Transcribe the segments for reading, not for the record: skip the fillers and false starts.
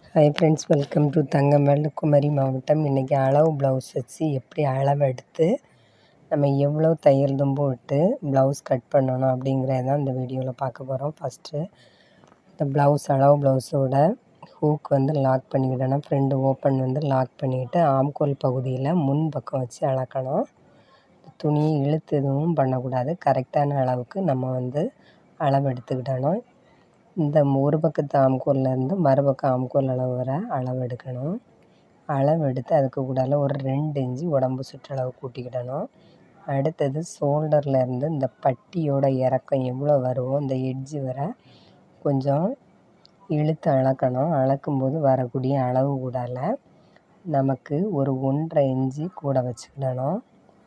Hi friends, welcome to தங்கமேல் குமரி மாவட்டம். இன்றைக்கி அளவு ப்ளவுஸ் வச்சு எப்படி அளவெடுத்து நம்ம எவ்வளோ தையல் தும்பு விட்டு ப்ளவுஸ் கட் பண்ணணும் அப்படிங்கிறத தான் இந்த வீடியோவில் பார்க்க போகிறோம். ஃபஸ்ட்டு இந்த அளவு ப்ளவுஸோட ஹூக் லாக் பண்ணிக்கிட்டோன்னா ஃப்ரெண்டு ஓப்பன் லாக் பண்ணிவிட்டு ஆம்கோல் பகுதியில் முன் பக்கம் வச்சு அளக்கணும். துணியை இழுத்து எதுவும் பண்ணக்கூடாது. கரெக்டான அளவுக்கு நம்ம அளவு எடுத்துக்கிட்டணும். இந்த ஒரு பக்கத்து ஆம்கோல்லேருந்து மறுபக்கம் ஆம்கோல் அளவு வர அளவு எடுக்கணும். அளவு எடுத்து அதுக்கு கூடால ஒரு 2 இன்ச்சு உடம்பு சுற்றளவு கூட்டிக்கிடணும். அடுத்தது ஷோல்டர்லேருந்து இந்த பட்டியோட இறக்கம் எவ்வளோ வருமோ இந்த எட்ஜு வர கொஞ்சம் இழுத்து அளக்கணும். அளக்கும்போது வரக்கூடிய அளவு கூடால நமக்கு ஒரு 1.5 இன்ச்சு கூட வச்சுக்கிடணும்.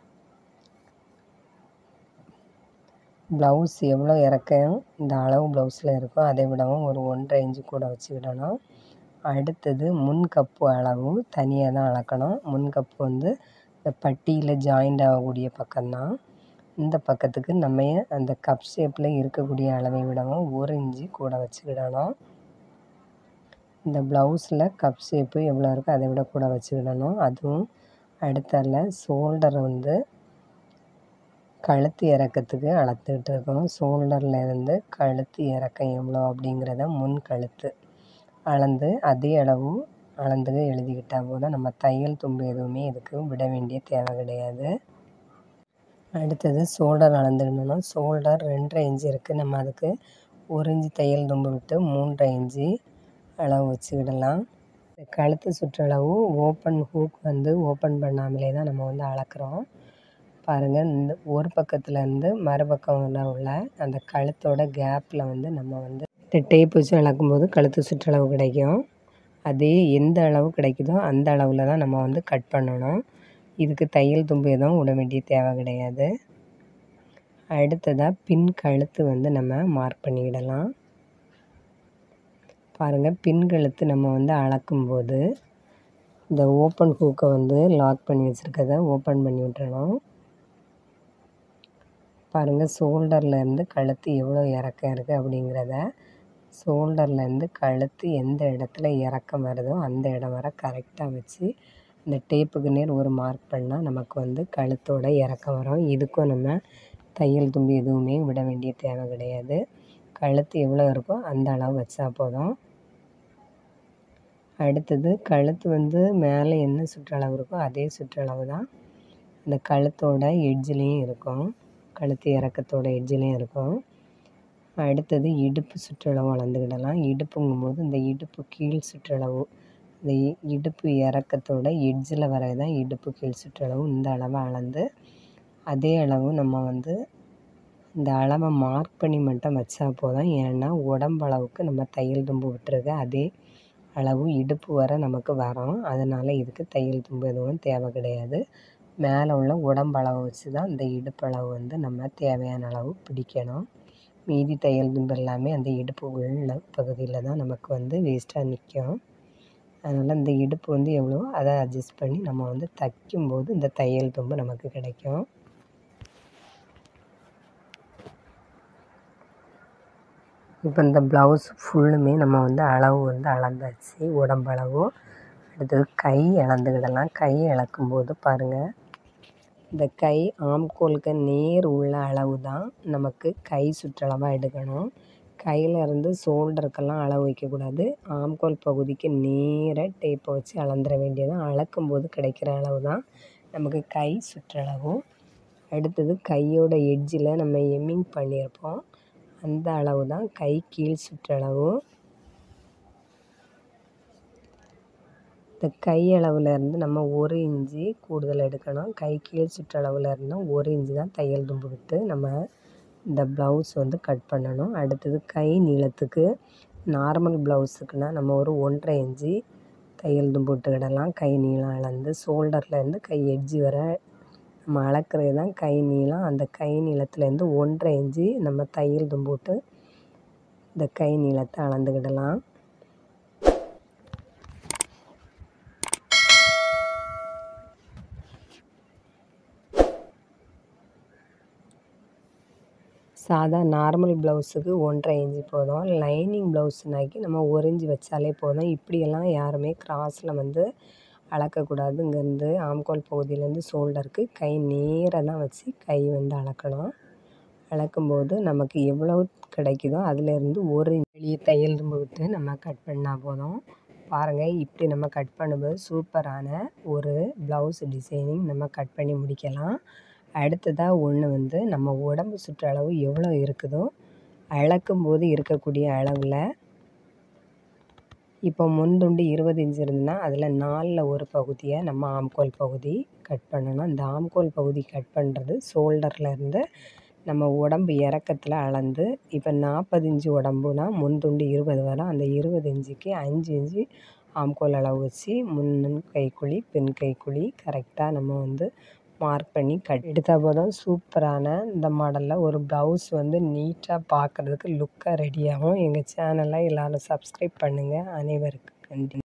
ப்ளவுஸ் எவ்வளோ இறக்கம் இந்த அளவு ப்ளவுஸில் இருக்கோ அதை விடவும் ஒரு 1.5 இன்ச்சு கூட வச்சுக்கிடணும். அடுத்தது முன்கப்பு அளவு தனியாக தான் அளக்கணும். முன்கப்பு இந்த பட்டியில் ஜாயிண்ட் ஆகக்கூடிய பக்கம்தான். இந்த பக்கத்துக்கு நம்ம அந்த கப் ஷேப்பில் இருக்கக்கூடிய அளவை விடவும் 1 இன்ச்சு கூட வச்சுக்கிடணும். இந்த ப்ளவுஸில் கப் ஷேப்பு எவ்வளோ இருக்கோ அதை விட கூட வச்சுக்கிடணும். அதுவும் அடுத்தால ஷோல்டர் கழுத்து இறக்கத்துக்கு அளத்துக்கிட்டு இருக்கணும். ஷோல்டர்லேருந்து கழுத்து இறக்கம் எவ்வளோ அப்படிங்கிறத முன் கழுத்து அளந்து அதே அளவு அளந்து எழுதிக்கிட்டால் போதும். நம்ம தையல் தும்பு எதுவுமே இதுக்கு விட வேண்டிய தேவை கிடையாது. அடுத்தது ஷோல்டர் அளந்துக்கணும். ஷோல்டர் 2.5 இன்ச்சு இருக்குது. நம்ம அதுக்கு 1 இன்ச்சு தையல் தும்பு விட்டு 3.5 இன்ச்சு அளவு வச்சுக்கிடலாம். கழுத்து சுற்றளவு ஓப்பன் ஹூக் ஓப்பன் பண்ணாமலே தான் நம்ம அளக்குறோம். பாருங்கள், இந்த ஒரு பக்கத்துலேருந்து மறுபக்கம் உள்ள அந்த கழுத்தோட கேப்பில் நம்ம இந்த டேப் வச்சு அளக்கும்போது கழுத்து சுற்றளவு கிடைக்கும். அதே எந்த அளவு கிடைக்குதோ அந்த அளவில் தான் நம்ம கட் பண்ணணும். இதுக்கு தையல் தும்பு எதுவும் விட வேண்டிய தேவை கிடையாது. அடுத்ததாக பின் கழுத்து நம்ம மார்க் பண்ணிக்கிடலாம். பாருங்கள், பின் கழுத்து நம்ம அளக்கும்போது இந்த ஓப்பன் ஹூக்கை லாக் பண்ணி வச்சுருக்கதை ஓப்பன் பண்ணி விட்டுறணும். பாருங்கள், ஷோல்டர்லேருந்து கழுத்து எவ்வளோ இறக்கம் இருக்குது அப்படிங்கிறத ஷோல்டர்லேருந்து கழுத்து எந்த இடத்துல இறக்கம் வருதோ அந்த இடம் வர கரெக்டாக வச்சு இந்த டேப்புக்கு நேர் ஒரு மார்க் பண்ணால் நமக்கு கழுத்தோட இறக்கம் வரும். இதுக்கும் நம்ம தையல் தும்பு எதுவுமே விட வேண்டிய தேவை கிடையாது. கழுத்து எவ்வளோ இருக்கோ அந்த அளவு வச்சா போதும். அடுத்தது கழுத்து மேலே என்ன சுற்றளவு இருக்கோ அதே சுற்றளவு தான் இந்த கழுத்தோட எட்ஜ்லேயும் இருக்கும். கழுத்து இறக்கத்தோட எட்ஜ்லேயும் இருக்கும். அடுத்தது இடுப்பு சுற்றளவு அளந்துக்கிடலாம். இடுப்புங்கும்போது இந்த இடுப்பு கீழ் சுற்றளவு இந்த இடுப்பு இறக்கத்தோட எட்ஜில் வரது தான் இடுப்பு கீழ் சுற்றளவு. இந்த அளவை அளந்து அதே அளவு நம்ம இந்த அளவை மார்க் பண்ணி மட்டும் வச்சா போதும். ஏன்னா உடம்பளவுக்கு நம்ம தையல் தும்பு விட்டுருக்க அதே அளவு இடுப்பு வர நமக்கு வரும். அதனால் இதுக்கு தையல் தும்பு எதுவும் தேவை கிடையாது. மேலே உள்ள உடம்பளவு வச்சு தான் இந்த இடுப்பளவு நம்ம தேவையான அளவு பிடிக்கணும். மீதி தையல் தும்பு எல்லாமே அந்த இடுப்பு உள்ள பகுதியில் தான் நமக்கு வேஸ்ட்டாக நிற்கும். அதனால் இந்த இடுப்பு எவ்வளோ அதை அட்ஜஸ்ட் பண்ணி நம்ம தைக்கும்போது இந்த தையல் தும்பு நமக்கு கிடைக்கும். இப்போ இந்த ப்ளவுஸ் ஃபுல்லுமே நம்ம அளவு அளந்தாச்சு. உடம்பளவு. அடுத்தது கை அளந்துக்கிடலாம். கை அளக்கும்போது பாருங்கள், இந்த கை ஆம்கோலுக்கு நேர் உள்ள அளவு தான் நமக்கு கை சுற்றளவாக எடுக்கணும். கையிலேருந்து ஷோல்டருக்கெல்லாம் அளவு வைக்கக்கூடாது. ஆம்கோல் பகுதிக்கு நேராக டேப்பை வச்சு அளந்துட வேண்டியது. அளக்கும்போது கிடைக்கிற அளவு தான் நமக்கு கை சுற்றளவு. அடுத்தது கையோட எட்ஜில் நம்ம எம்மிங் பண்ணியிருப்போம். அந்த அளவு தான் கை கீழ் சுற்றளவு. இந்த கை அளவுலேருந்து நம்ம 1 இன்ச்சு கூடுதல் எடுக்கணும். கை கீழ் சுற்றளவுலேருந்து 1 இன்ச்சு தான் தையல் தும்பு விட்டு நம்ம இந்த ப்ளவுஸ் கட் பண்ணணும். அடுத்தது கை நீளத்துக்கு நார்மல் ப்ளவுஸுக்குன்னா நம்ம ஒரு 1.5 இன்ச்சு தையல் தும்பு விட்டுக்கிடலாம். கை நீளம் அளந்து ஷோல்டர்லேருந்து கை எட்ஜி வர நம்ம அளக்கிறது தான் கை நீளம். அந்த கை நீளத்துலேருந்து 1.5 இன்ச்சு நம்ம தையல் தும்பு விட்டு இந்த கை நீளத்தை அளந்துக்கிடலாம். சாதா நார்மல் ப்ளவுஸுக்கு 1½ இன்ச்சு போதும். லைனிங் ப்ளவுஸ்னாக்கி நம்ம 1 இன்ச்சு வச்சாலே போதும். இப்படியெல்லாம் யாருமே கிராஸில் வந்து அளக்கக்கூடாது. இங்கேருந்து ஆம்கோல் பகுதியிலேருந்து ஷோல்டருக்கு கை நேராக தான் வச்சு கை வந்து அளக்கணும். அளக்கும்போது நமக்கு எவ்வளவு கிடைக்குதோ அதிலேருந்து 1 வெளியே தையல் இரும்பு விட்டு நம்ம கட் பண்ணால் போதும். பாருங்கள், இப்படி நம்ம கட் பண்ணும்போது சூப்பரான ஒரு ப்ளவுஸ் டிசைனிங் நம்ம கட் பண்ணி முடிக்கலாம். அடுத்ததாக ஒன்று வந்து நம்ம உடம்பு சுற்றளவு எவ்வளோ இருக்குதோ அளக்கும்போது இருக்கக்கூடிய அளவில் இப்போ முன்துண்டு 20 இன்ச் இருந்ததுன்னா அதில் 4ல் ஒரு பகுதியை நம்ம ஆம்கோல் பகுதி கட் பண்ணணும். இந்த ஆம்கோல் பகுதி கட் பண்ணுறது ஷோல்டர்லேருந்து நம்ம உடம்பு இறக்கத்தில் அளந்து, இப்போ 40 இன்ச்சு உடம்புனா முன்துண்டு 20 வரும். அந்த 20 இன்ச்சுக்கு 5 இன்ச்சு ஆம்கோல் அளவு வச்சு முன் கைக்குழி பின் கைக்குழி கரெக்டாக நம்ம வந்து மார்க் பண்ணி கட் எடுத்தால் போதும். சூப்பரான இந்த மாடலில் ஒரு ப்ளவுஸ் வந்து நீட்டாக பார்க்குறதுக்கு லுக்காக ரெடியாகும். எங்கள் சேனலை எல்லோரும் சப்ஸ்கிரைப் பண்ணுங்கள். அனைவருக்கும் நன்றி.